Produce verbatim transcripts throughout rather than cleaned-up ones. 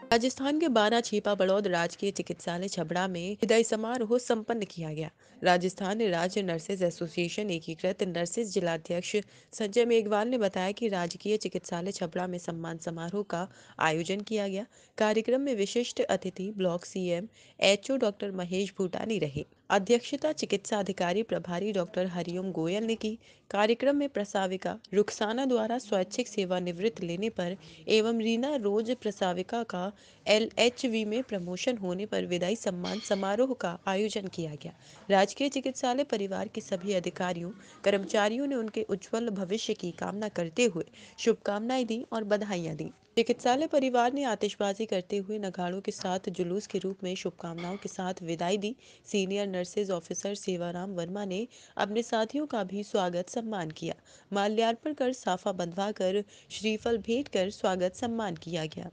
राजस्थान के बाना छीपा बड़ौद राजकीय चिकित्सालय छबड़ा में विदाई समारोह संपन्न किया गया। राजस्थान राज्य नर्सेज एसोसिएशन एकीकृत नर्सेज जिलाध्यक्ष संजय मेघवाल ने बताया कि राजकीय चिकित्सालय छबड़ा में सम्मान समारोह का आयोजन किया गया। कार्यक्रम में विशिष्ट अतिथि block CM HO doctor Mahesh Bhutani रहे। अध्यक्षता चिकित्सा अधिकारी प्रभारी डॉक्टर हरिओम गोयल ने की। कार्यक्रम में प्रसाविका रुखसाना द्वारा स्वैच्छिक सेवानिवृत्त लेने पर एवं रीना रोज प्रसाविका का एलएचवी में प्रमोशन होने पर विदाई सम्मान समारोह का आयोजन किया गया। राजकीय चिकित्सालय परिवार के सभी अधिकारियों कर्मचारियों ने उनके उज्जवल भविष्य की कामना करते हुए शुभकामनाएं दी और बधाइयां दी। चिकित्सालय परिवार ने आतिशबाजी करते हुए नगाड़ों के साथ जुलूस के रूप में शुभकामनाओं के साथ विदाई दी। Senior nurses officer Sevaram Verma ने अपने साथियों का भी स्वागत सम्मान किया। माल्यार्पण कर साफा बंधवा कर श्रीफल भेंट कर स्वागत सम्मान किया गया।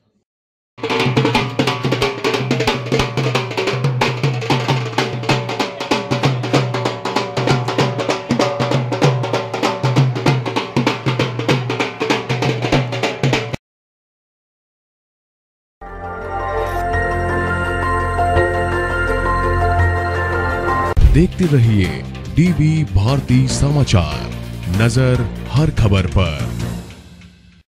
देखते रहिए डीबी भारती समाचार, नजर हर खबर पर।